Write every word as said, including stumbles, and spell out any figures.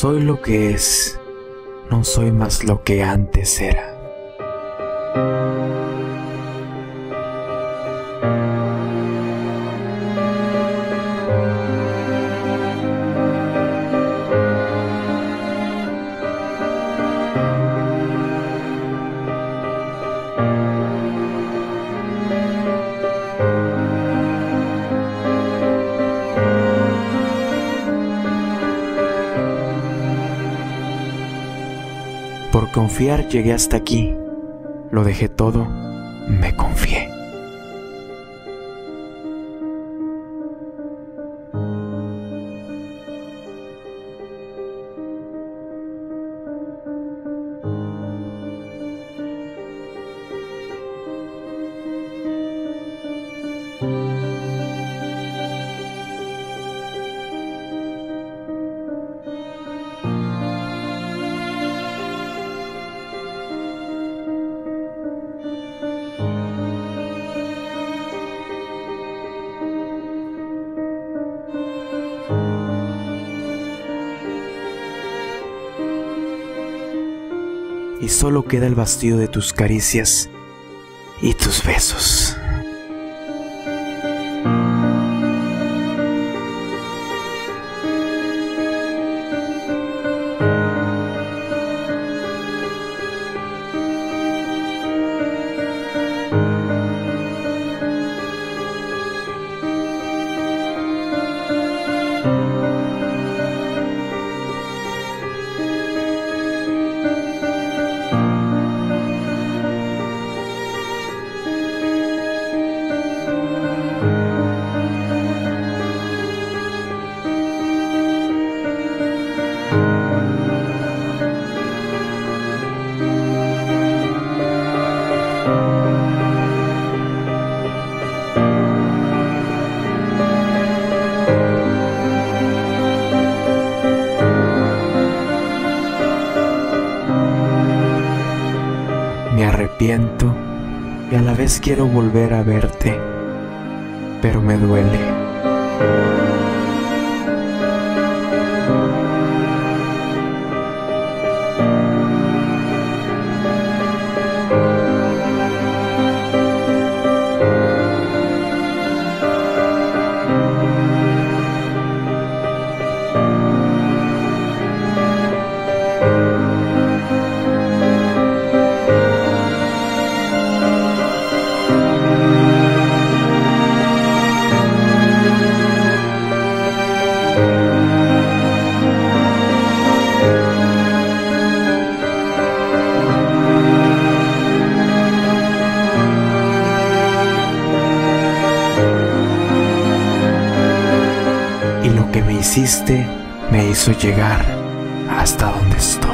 soy lo que es, no soy más lo que antes era. Por confiar llegué hasta aquí, lo dejé todo, me confié. Y solo queda el bastido de tus caricias y tus besos. Me arrepiento y a la vez quiero volver a verte, pero me duele. Y lo que me hiciste me hizo llegar hasta donde estoy.